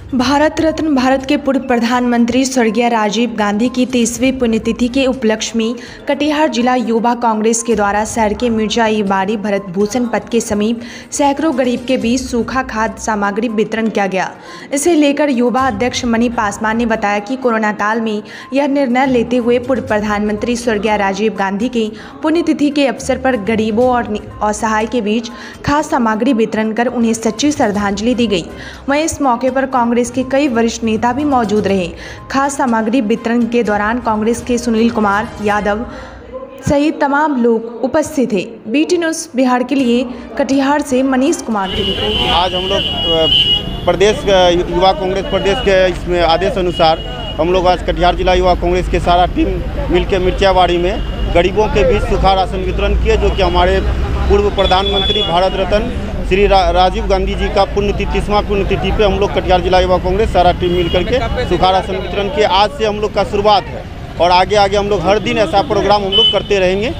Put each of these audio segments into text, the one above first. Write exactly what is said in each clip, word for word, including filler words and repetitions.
भारत रत्न भारत के पूर्व प्रधानमंत्री स्वर्गीय राजीव गांधी की तीसवीं पुण्यतिथि के उपलक्ष्य में कटिहार जिला युवा कांग्रेस के द्वारा शहर के मिर्जाईबाड़ी भरत भूषण पथ के समीप सैकड़ों गरीब के बीच सूखा खाद्य सामग्री वितरण किया गया। इसे लेकर युवा अध्यक्ष मनी पासवान ने बताया कि कोरोना काल में यह निर्णय लेते हुए पूर्व प्रधानमंत्री स्वर्गीय राजीव गांधी की पुण्यतिथि के अवसर पर गरीबों और असहाय के बीच खाद्य सामग्री वितरण कर उन्हें सच्ची श्रद्धांजलि दी गई। वहीं इस मौके पर कांग्रेस के कई वरिष्ठ नेता भी मौजूद रहे। खाद्य सामग्री वितरण के दौरान कांग्रेस के सुनील कुमार यादव सहित तमाम लोग उपस्थित थे। बीटी न्यूज़ बिहार के लिए कटिहार से मनीष कुमार की रिपोर्ट। आज हम लोग प्रदेश युवा कांग्रेस प्रदेश के इसमें आदेश अनुसार हम लोग आज कटिहार जिला युवा कांग्रेस के सारा टीम मिलकर मिर्जाईबाड़ी में गरीबों के बीच सूखा राशन वितरण किए, जो कि हमारे पूर्व प्रधानमंत्री भारत रत्न श्री रा, राजीव गांधी जी का पुण्यतिथि तीसवां पुण्यतिथि पे हम लोग कटिहार जिला युवा कांग्रेस सारा टीम मिलकर के सूखा राशन वितरण किए। आज से हम लोग का शुरुआत है और आगे आगे हम लोग हर दिन ऐसा प्रोग्राम हम लोग करते रहेंगे।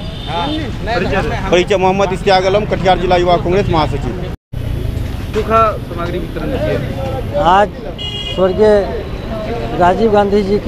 परिचय मोहम्मद इश्तियाक आलम, कटिहार जिला युवा कांग्रेस महासचिव। सूखा सामग्री वितरण किए आज स्वर्गीय राजीव गांधी जी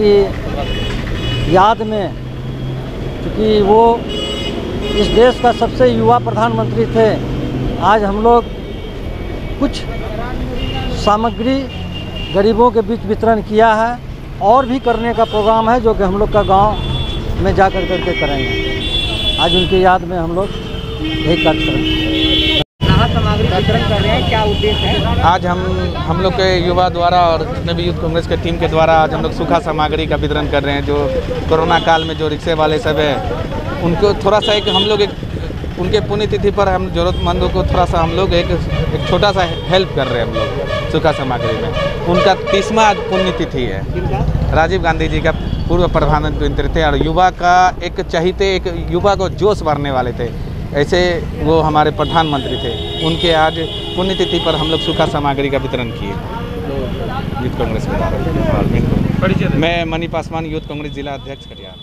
की याद में, क्योंकि वो इस देश का सबसे युवा प्रधानमंत्री थे, आज हम लोग कुछ सामग्री गरीबों के बीच वितरण किया है और भी करने का प्रोग्राम है, जो कि हम लोग का गांव में जाकर करके करेंगे। आज उनकी याद में हम लोग यही कार्यक्रम सामग्री वितरण कर रहे हैं। क्या उद्देश्य है? आज हम हम लोग के युवा द्वारा और जितने भी यूथ कांग्रेस के टीम के द्वारा आज हम लोग सूखा सामग्री का वितरण कर रहे हैं। जो कोरोना काल में जो रिक्शे वाले सब है, उनको थोड़ा सा एक हम लोग एक उनके पुण्यतिथि पर हम ज़रूरतमंदों को थोड़ा सा हम लोग एक एक छोटा सा हेल्प कर रहे हैं हम लोग सूखा सामग्री में। उनका तीसवां पुण्यतिथि है। राजीव गांधी जी का पूर्व प्रधानमंत्री थे और युवा का एक चहीते, एक युवा को जोश भरने वाले थे, ऐसे वो हमारे प्रधानमंत्री थे। उनके आज पुण्यतिथि पर हम लोग सूखा सामग्री का वितरण किए यूथ कांग्रेस के द्वारा। मैं मनी पासवान, यूथ कांग्रेस जिला अध्यक्ष कटिहार।